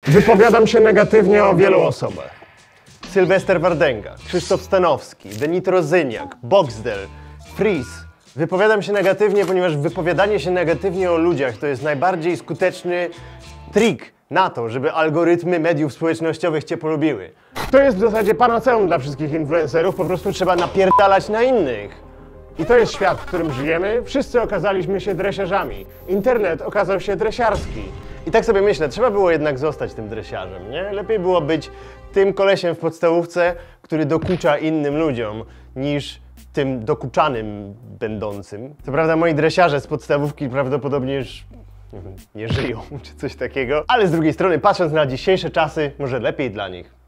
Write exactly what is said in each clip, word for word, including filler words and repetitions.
Wypowiadam się negatywnie o wielu osobach. Sylwester Wardęga, Krzysztof Stanowski, Denit Rozyniak, Boxdel, Freeze. Wypowiadam się negatywnie, ponieważ wypowiadanie się negatywnie o ludziach to jest najbardziej skuteczny trik na to, żeby algorytmy mediów społecznościowych cię polubiły. To jest w zasadzie panaceum dla wszystkich influencerów, po prostu trzeba napierdalać na innych. I to jest świat, w którym żyjemy. Wszyscy okazaliśmy się dresiarzami. Internet okazał się dresiarski. I tak sobie myślę, trzeba było jednak zostać tym dresiarzem, nie? Lepiej było być tym kolesiem w podstawówce, który dokucza innym ludziom, niż tym dokuczanym będącym. Co prawda moi dresiarze z podstawówki prawdopodobnie już nie, wiem, nie żyją, czy coś takiego. Ale z drugiej strony, patrząc na dzisiejsze czasy, może lepiej dla nich.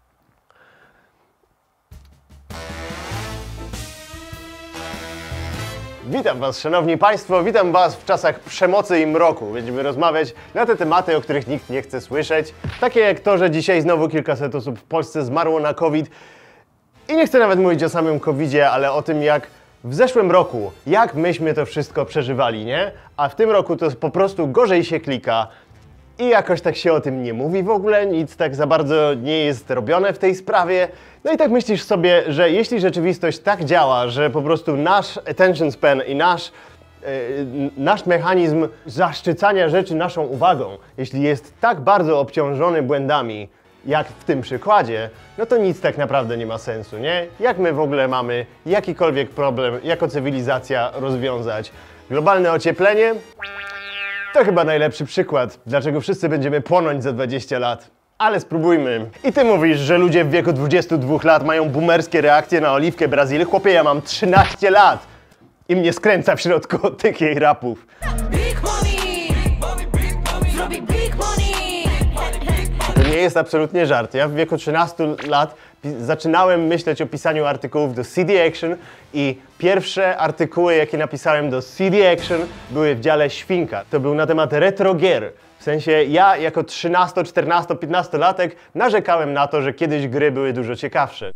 Witam Was, szanowni Państwo, witam Was w czasach przemocy i mroku. Będziemy rozmawiać na te tematy, o których nikt nie chce słyszeć. Takie jak to, że dzisiaj znowu kilkaset osób w Polsce zmarło na COVID. I nie chcę nawet mówić o samym kowidzie, ale o tym, jak w zeszłym roku, jak myśmy to wszystko przeżywali, nie? A w tym roku to po prostu gorzej się klika i jakoś tak się o tym nie mówi w ogóle, nic tak za bardzo nie jest robione w tej sprawie. No i tak myślisz sobie, że jeśli rzeczywistość tak działa, że po prostu nasz attention span i nasz, yy, nasz mechanizm zaszczycania rzeczy naszą uwagą, jeśli jest tak bardzo obciążony błędami, jak w tym przykładzie, no to nic tak naprawdę nie ma sensu, nie? Jak my w ogóle mamy jakikolwiek problem jako cywilizacja rozwiązać? Globalne ocieplenie? To chyba najlepszy przykład, dlaczego wszyscy będziemy płonąć za dwadzieścia lat. Ale spróbujmy. I ty mówisz, że ludzie w wieku dwudziestu dwóch lat mają boomerskie reakcje na Oliwkę Brazil. Chłopie, ja mam trzynaście lat i mnie skręca w środku tych jej rapów. To nie jest absolutnie żart. Ja w wieku trzynastu lat zaczynałem myśleć o pisaniu artykułów do C D Action i pierwsze artykuły, jakie napisałem do C D Action, były w dziale Świnka. To był na temat retro gier. W sensie ja jako trzynasto-, czternasto-, piętnastolatek narzekałem na to, że kiedyś gry były dużo ciekawsze.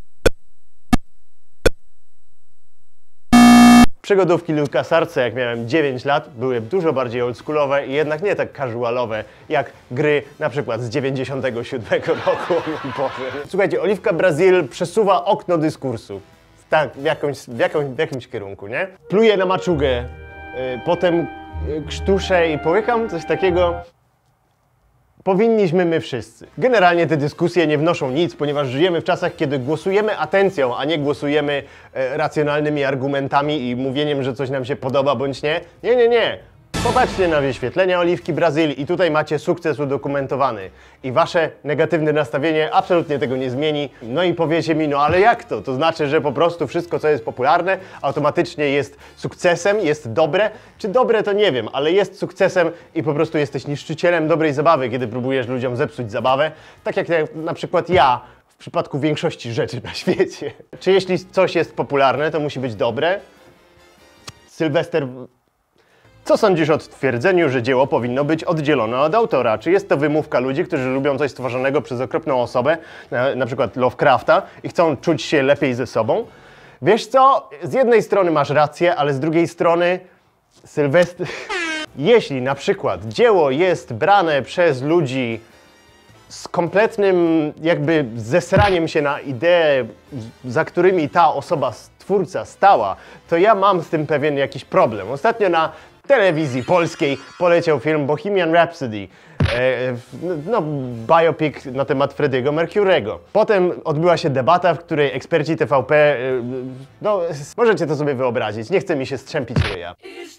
Przygodówki LucasArtsa, jak miałem dziewięć lat, były dużo bardziej oldschoolowe i jednak nie tak casualowe, jak gry na przykład z dziewięćdziesiątego siódmego roku. Słuchajcie, Oliwka Brazil przesuwa okno dyskursu. Tak, w, jakąś, w, jakąś, w jakimś kierunku, nie? Pluje na maczugę, yy, potem yy, krztuszę i połykam, coś takiego. Powinniśmy my wszyscy. Generalnie te dyskusje nie wnoszą nic, ponieważ żyjemy w czasach, kiedy głosujemy atencją, a nie głosujemy e, racjonalnymi argumentami i mówieniem, że coś nam się podoba bądź nie. Nie, nie, nie. Popatrzcie na wyświetlenia Oliwki Brazil i tutaj macie sukces udokumentowany. I wasze negatywne nastawienie absolutnie tego nie zmieni. No i powiecie mi, no ale jak to? To znaczy, że po prostu wszystko, co jest popularne, automatycznie jest sukcesem, jest dobre? Czy dobre, to nie wiem, ale jest sukcesem i po prostu jesteś niszczycielem dobrej zabawy, kiedy próbujesz ludziom zepsuć zabawę. Tak jak na przykład ja w przypadku większości rzeczy na świecie. Czy jeśli coś jest popularne, to musi być dobre? Sylwester... Co sądzisz o twierdzeniu, że dzieło powinno być oddzielone od autora? Czy jest to wymówka ludzi, którzy lubią coś stworzonego przez okropną osobę, na, na przykład Lovecrafta, i chcą czuć się lepiej ze sobą? Wiesz co? Z jednej strony masz rację, ale z drugiej strony Sylwester... Jeśli na przykład dzieło jest brane przez ludzi z kompletnym jakby zesraniem się na ideę, za którymi ta osoba, twórca stała, to ja mam z tym pewien jakiś problem. Ostatnio na telewizji polskiej poleciał film Bohemian Rhapsody, e, no, biopic na temat Freddie'ego Mercury'ego. Potem odbyła się debata, w której eksperci T V P, e, no możecie to sobie wyobrazić, nie chce mi się strzępić ryja.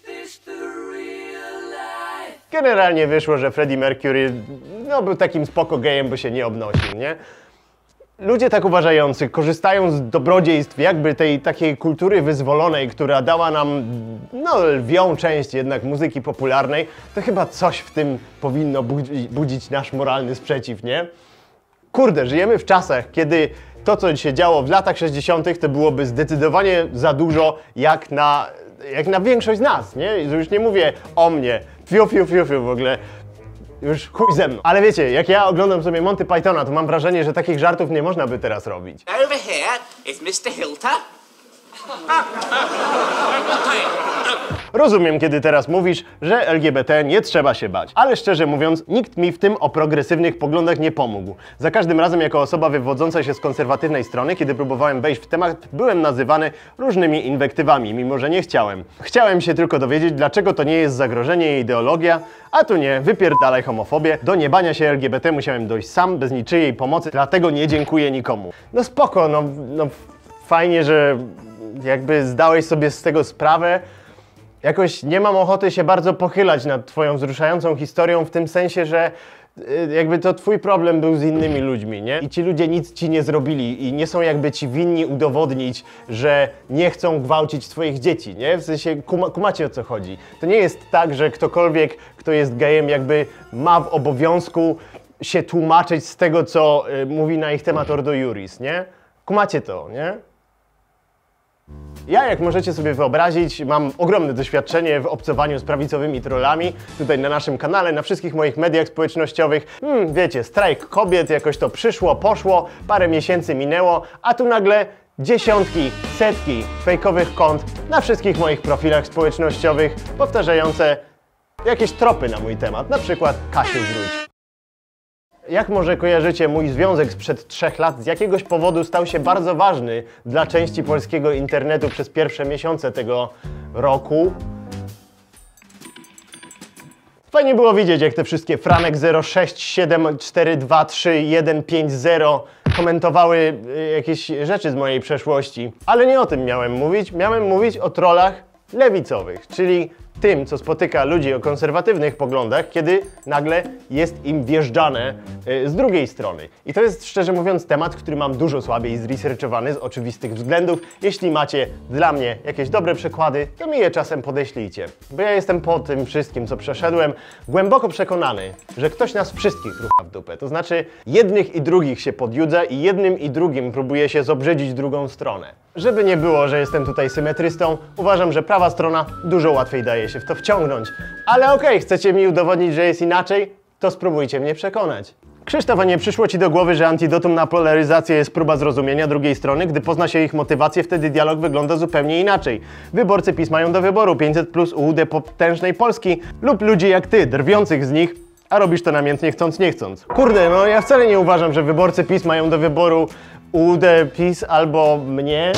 Generalnie wyszło, że Freddie Mercury no, był takim spoko gejem, bo się nie obnosił, nie? Ludzie tak uważający korzystają z dobrodziejstw jakby tej takiej kultury wyzwolonej, która dała nam no, lwią część jednak muzyki popularnej, to chyba coś w tym powinno budzi, budzić nasz moralny sprzeciw, nie? Kurde, żyjemy w czasach, kiedy to, co się działo w latach sześćdziesiątych, to byłoby zdecydowanie za dużo jak na, jak na większość z nas, nie? Już nie mówię o mnie, fiu, fiu, fiu, fiu w ogóle. Już chuj ze mną. Ale wiecie, jak ja oglądam sobie Monty Pythona, to mam wrażenie, że takich żartów nie można by teraz robić. Over here is mister Hilter. Rozumiem, kiedy teraz mówisz, że L G B T nie trzeba się bać, ale szczerze mówiąc, nikt mi w tym o progresywnych poglądach nie pomógł. Za każdym razem jako osoba wywodząca się z konserwatywnej strony, kiedy próbowałem wejść w temat, byłem nazywany różnymi inwektywami, mimo że nie chciałem. Chciałem się tylko dowiedzieć, dlaczego to nie jest zagrożenie i ideologia, a tu nie, wypierdalaj homofobię. Do niebania się L G B T musiałem dojść sam, bez niczyjej pomocy, dlatego nie dziękuję nikomu. No spoko, no, no fajnie, że jakby zdałeś sobie z tego sprawę. Jakoś nie mam ochoty się bardzo pochylać nad twoją wzruszającą historią w tym sensie, że y, jakby to twój problem był z innymi ludźmi, nie? I ci ludzie nic ci nie zrobili i nie są jakby ci winni udowodnić, że nie chcą gwałcić twoich dzieci, nie? W sensie kuma, kumacie o co chodzi. To nie jest tak, że ktokolwiek, kto jest gejem, jakby ma w obowiązku się tłumaczyć z tego, co y, mówi na ich temat Ordo Iuris, nie? Kumacie to, nie? Ja, jak możecie sobie wyobrazić, mam ogromne doświadczenie w obcowaniu z prawicowymi trollami. Tutaj na naszym kanale, na wszystkich moich mediach społecznościowych. Hmm, wiecie, strajk kobiet, jakoś to przyszło, poszło, parę miesięcy minęło, a tu nagle dziesiątki, setki fejkowych kont na wszystkich moich profilach społecznościowych, powtarzające jakieś tropy na mój temat, na przykład Kasiu wróć. Jak może kojarzycie, mój związek sprzed trzech lat z jakiegoś powodu stał się bardzo ważny dla części polskiego internetu przez pierwsze miesiące tego roku. Fajnie było widzieć, jak te wszystkie Franek zero sześć siedem cztery dwa trzy jeden pięć zero komentowały jakieś rzeczy z mojej przeszłości. Ale nie o tym miałem mówić, miałem mówić o trollach lewicowych, czyli tym, co spotyka ludzi o konserwatywnych poglądach, kiedy nagle jest im wjeżdżane y, z drugiej strony. I to jest, szczerze mówiąc, temat, który mam dużo słabiej zresearchowany z oczywistych względów. Jeśli macie dla mnie jakieś dobre przykłady, to mi je czasem podeślijcie. Bo ja jestem po tym wszystkim, co przeszedłem, głęboko przekonany, że ktoś nas wszystkich rucha w dupę. To znaczy jednych i drugich się podjudza i jednym i drugim próbuje się zobrzydzić drugą stronę. Żeby nie było, że jestem tutaj symetrystą, uważam, że prawa strona dużo łatwiej daje się w to wciągnąć. Ale okej, okay, chcecie mi udowodnić, że jest inaczej? To spróbujcie mnie przekonać. Krzysztof, a nie przyszło ci do głowy, że antidotum na polaryzację jest próba zrozumienia drugiej strony? Gdy pozna się ich motywację, wtedy dialog wygląda zupełnie inaczej. Wyborcy PiS mają do wyboru pięćset plus U D potężnej Polski lub ludzi jak ty, drwiących z nich, a robisz to namiętnie chcąc nie chcąc. Kurde, no ja wcale nie uważam, że wyborcy PiS mają do wyboru U D PiS albo mnie.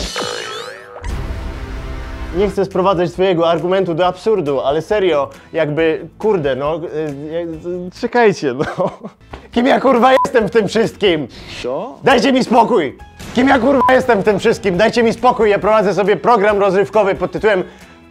Nie chcę sprowadzać swojego argumentu do absurdu, ale serio, jakby, kurde, no, yy, czekajcie, no. Kim ja kurwa jestem w tym wszystkim? Co? Dajcie mi spokój! Kim ja kurwa jestem w tym wszystkim? Dajcie mi spokój, ja prowadzę sobie program rozrywkowy pod tytułem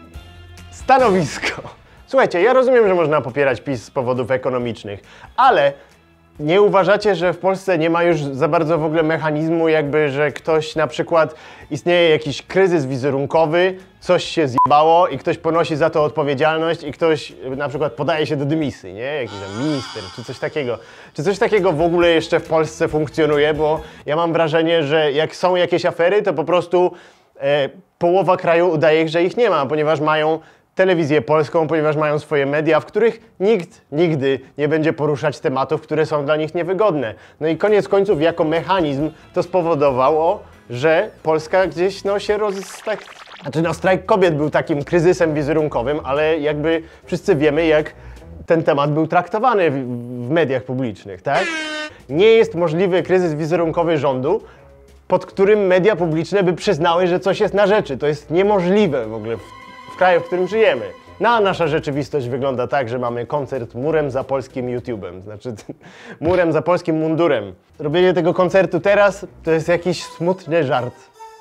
Stanowisko. Słuchajcie, ja rozumiem, że można popierać PiS z powodów ekonomicznych, ale nie uważacie, że w Polsce nie ma już za bardzo w ogóle mechanizmu, jakby, że ktoś na przykład istnieje jakiś kryzys wizerunkowy, coś się zjebało i ktoś ponosi za to odpowiedzialność i ktoś na przykład podaje się do dymisji, nie? Jakiś tam minister czy coś takiego. Czy coś takiego w ogóle jeszcze w Polsce funkcjonuje? Bo ja mam wrażenie, że jak są jakieś afery, to po prostu e, połowa kraju udaje, że ich nie ma, ponieważ mają telewizję polską, ponieważ mają swoje media, w których nikt nigdy nie będzie poruszać tematów, które są dla nich niewygodne. No i koniec końców jako mechanizm to spowodowało, że Polska gdzieś no się roz... tak... Znaczy no strajk kobiet był takim kryzysem wizerunkowym, ale jakby wszyscy wiemy, jak ten temat był traktowany w, w mediach publicznych, tak? Nie jest możliwy kryzys wizerunkowy rządu, pod którym media publiczne by przyznały, że coś jest na rzeczy. To jest niemożliwe w ogóle w, w kraju, w którym żyjemy. No a nasza rzeczywistość wygląda tak, że mamy koncert murem za polskim YouTube'em. Znaczy murem za polskim mundurem. Robienie tego koncertu teraz to jest jakiś smutny żart.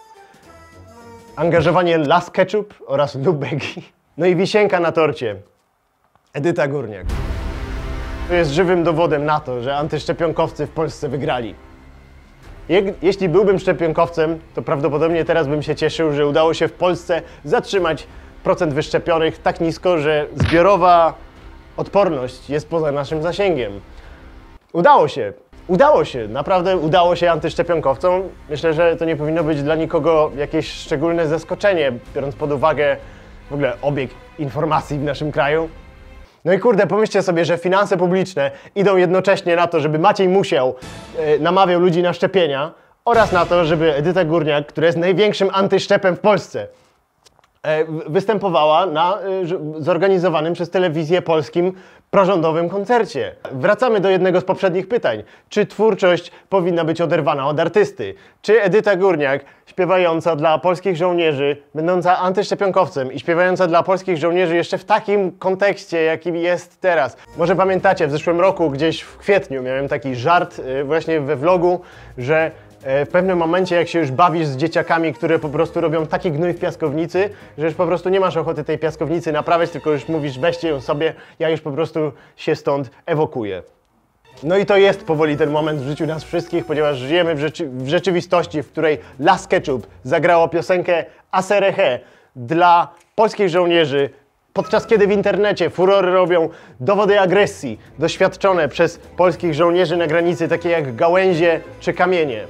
Angażowanie Las Ketchup oraz Lubegi. No i wisienka na torcie. Edyta Górniak. To jest żywym dowodem na to, że antyszczepionkowcy w Polsce wygrali. Je jeśli byłbym szczepionkowcem, to prawdopodobnie teraz bym się cieszył, że udało się w Polsce zatrzymać procent wyszczepionych tak nisko, że zbiorowa odporność jest poza naszym zasięgiem. Udało się. Udało się. Naprawdę udało się antyszczepionkowcom. Myślę, że to nie powinno być dla nikogo jakieś szczególne zaskoczenie, biorąc pod uwagę w ogóle obieg informacji w naszym kraju. No i kurde, pomyślcie sobie, że finanse publiczne idą jednocześnie na to, żeby Maciej Musiał e, namawiał ludzi na szczepienia oraz na to, żeby Edyta Górniak, która jest największym antyszczepem w Polsce, występowała na zorganizowanym przez Telewizję Polskim prorządowym koncercie. Wracamy do jednego z poprzednich pytań. Czy twórczość powinna być oderwana od artysty? Czy Edyta Górniak, śpiewająca dla polskich żołnierzy, będąca antyszczepionkowcem i śpiewająca dla polskich żołnierzy jeszcze w takim kontekście, jakim jest teraz? Może pamiętacie, w zeszłym roku, gdzieś w kwietniu, miałem taki żart właśnie we vlogu, że w pewnym momencie, jak się już bawisz z dzieciakami, które po prostu robią taki gnój w piaskownicy, że już po prostu nie masz ochoty tej piaskownicy naprawiać, tylko już mówisz, weźcie ją sobie, ja już po prostu się stąd ewokuję. No i to jest powoli ten moment w życiu nas wszystkich, ponieważ żyjemy w, rzeczy w rzeczywistości, w której Las Ketchup zagrało piosenkę Aserehe dla polskich żołnierzy, podczas kiedy w internecie furory robią dowody agresji doświadczone przez polskich żołnierzy na granicy, takie jak gałęzie czy kamienie.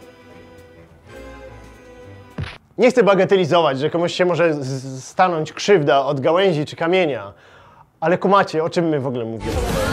Nie chcę bagatelizować, że komuś się może stanąć krzywda od gałęzi czy kamienia, ale kumacie, o czym my w ogóle mówimy.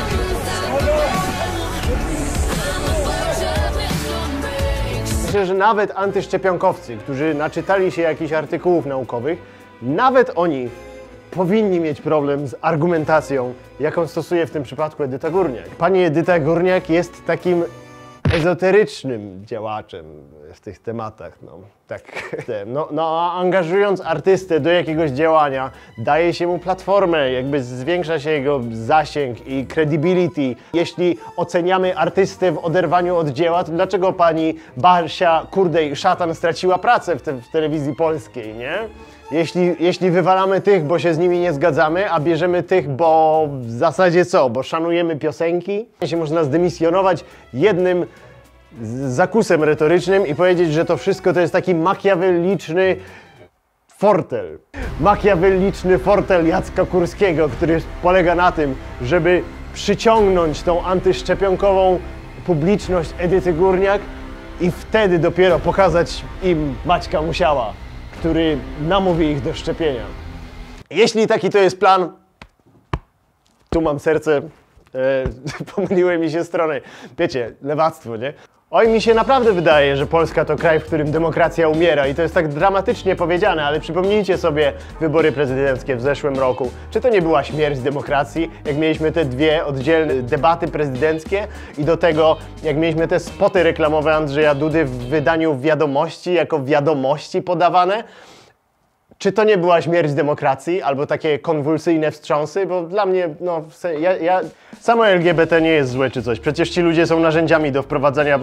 Myślę, że nawet antyszczepionkowcy, którzy naczytali się jakichś artykułów naukowych, nawet oni powinni mieć problem z argumentacją, jaką stosuje w tym przypadku Edyta Górniak. Pani Edyta Górniak jest takim ezoterycznym działaczem w tych tematach, no, tak. No, no, angażując artystę do jakiegoś działania, daje się mu platformę, jakby zwiększa się jego zasięg i credibility. Jeśli oceniamy artystę w oderwaniu od dzieła, to dlaczego pani Basia Kurdej-Szatan straciła pracę w, te, w telewizji polskiej, nie? Jeśli, jeśli wywalamy tych, bo się z nimi nie zgadzamy, a bierzemy tych, bo w zasadzie co? Bo szanujemy piosenki? Się można zdymisjonować jednym zakusem retorycznym i powiedzieć, że to wszystko to jest taki makiawelliczny fortel. Makiawelliczny fortel Jacka Kurskiego, który polega na tym, żeby przyciągnąć tą antyszczepionkową publiczność Edyty Górniak i wtedy dopiero pokazać im Maćka Musiała, który namówi ich do szczepienia. Jeśli taki to jest plan, tu mam serce, e, pomyliły mi się strony. Wiecie, lewactwo, nie? Oj, mi się naprawdę wydaje, że Polska to kraj, w którym demokracja umiera i to jest tak dramatycznie powiedziane, ale przypomnijcie sobie wybory prezydenckie w zeszłym roku. Czy to nie była śmierć demokracji, jak mieliśmy te dwie oddzielne debaty prezydenckie i do tego, jak mieliśmy te spoty reklamowe Andrzeja Dudy w wydaniu Wiadomości, jako wiadomości podawane? Czy to nie była śmierć demokracji albo takie konwulsyjne wstrząsy? Bo dla mnie, no, ja, ja, samo L G B T nie jest złe czy coś. Przecież ci ludzie są narzędziami do wprowadzania...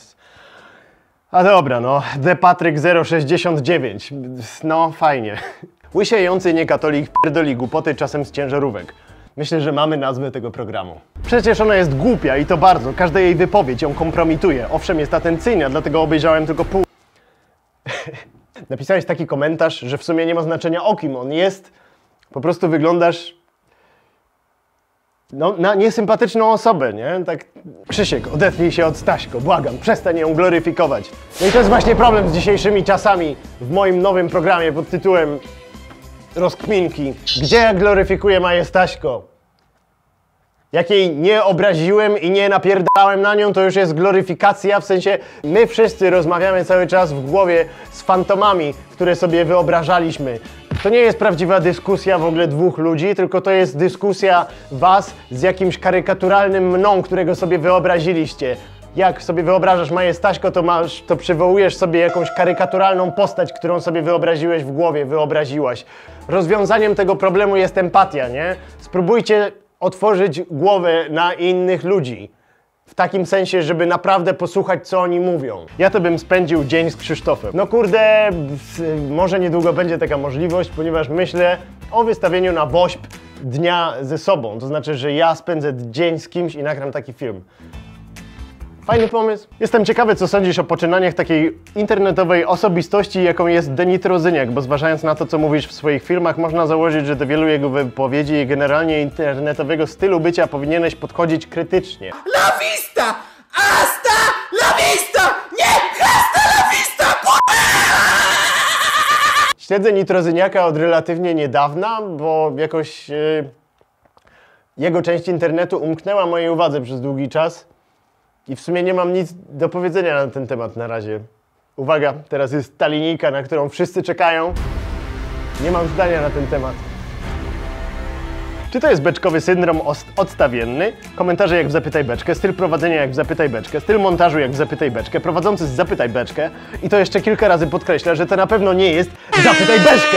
A dobra, no, The Patryk zero sześćdziesiąt dziewięć. No, fajnie. Łysiejący niekatolik pierdoli głupoty czasem z ciężarówek. Myślę, że mamy nazwę tego programu. Przecież ona jest głupia i to bardzo. Każda jej wypowiedź ją kompromituje. Owszem, jest atencyjna, dlatego obejrzałem tylko pół... Napisałeś taki komentarz, że w sumie nie ma znaczenia, o kim on jest. Po prostu wyglądasz no, na niesympatyczną osobę, nie? Tak, Krzysiek, odetnij się od Staśko, błagam, przestań ją gloryfikować. No i to jest właśnie problem z dzisiejszymi czasami w moim nowym programie pod tytułem Rozkminki. Gdzie ja gloryfikuję Maję Staśko? Jak jej nie obraziłem i nie napierdałem na nią, to już jest gloryfikacja, w sensie my wszyscy rozmawiamy cały czas w głowie z fantomami, które sobie wyobrażaliśmy. To nie jest prawdziwa dyskusja w ogóle dwóch ludzi, tylko to jest dyskusja was z jakimś karykaturalnym mną, którego sobie wyobraziliście. Jak sobie wyobrażasz Maję Staśko, to, masz, to przywołujesz sobie jakąś karykaturalną postać, którą sobie wyobraziłeś w głowie, wyobraziłaś. Rozwiązaniem tego problemu jest empatia, nie? Spróbujcie otworzyć głowę na innych ludzi. W takim sensie, żeby naprawdę posłuchać, co oni mówią. Ja to bym spędził dzień z Krzysztofem. No kurde, może niedługo będzie taka możliwość, ponieważ myślę o wystawieniu na WOŚP dnia ze sobą. To znaczy, że ja spędzę dzień z kimś i nagram taki film. Fajny pomysł. Jestem ciekawy, co sądzisz o poczynaniach takiej internetowej osobistości, jaką jest Denit Rozyniak, bo zważając na to, co mówisz w swoich filmach, można założyć, że do wielu jego wypowiedzi i generalnie internetowego stylu bycia powinieneś podchodzić krytycznie. La vista! Hasta la vista! Nie! Hasta la vista! Śledzę Nitrozyniaka od relatywnie niedawna, bo jakoś yy, jego część internetu umknęła mojej uwadze przez długi czas. I w sumie nie mam nic do powiedzenia na ten temat na razie. Uwaga, teraz jest ta linijka, na którą wszyscy czekają. Nie mam zdania na ten temat. Czy to jest beczkowy syndrom odstawienny? Komentarze jak w Zapytaj Beczkę, styl prowadzenia jak w Zapytaj Beczkę, styl montażu jak w Zapytaj Beczkę, prowadzący z Zapytaj Beczkę i to jeszcze kilka razy podkreślę, że to na pewno nie jest Zapytaj Beczkę!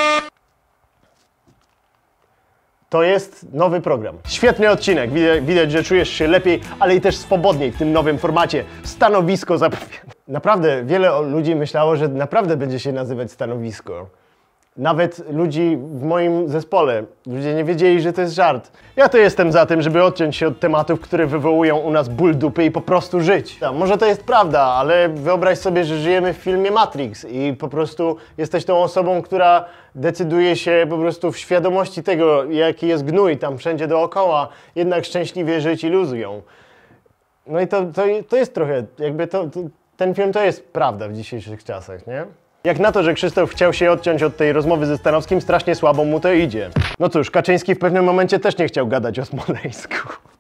To jest nowy program. Świetny odcinek, widać, widać, że czujesz się lepiej, ale i też swobodniej w tym nowym formacie. Stanowisko zapowiada. Naprawdę wiele ludzi myślało, że naprawdę będzie się nazywać Stanowisko. Nawet ludzi w moim zespole. Ludzie nie wiedzieli, że to jest żart. Ja to jestem za tym, żeby odciąć się od tematów, które wywołują u nas ból dupy i po prostu żyć. Ja, może to jest prawda, ale wyobraź sobie, że żyjemy w filmie Matrix i po prostu jesteś tą osobą, która decyduje się po prostu w świadomości tego, jaki jest gnój tam wszędzie dookoła, jednak szczęśliwie żyć iluzją. No i to, to, to jest trochę, jakby to, to, ten film to jest prawda w dzisiejszych czasach, nie? Jak na to, że Krzysztof chciał się odciąć od tej rozmowy ze Stanowskim, strasznie słabo mu to idzie. No cóż, Kaczyński w pewnym momencie też nie chciał gadać o Smoleńsku.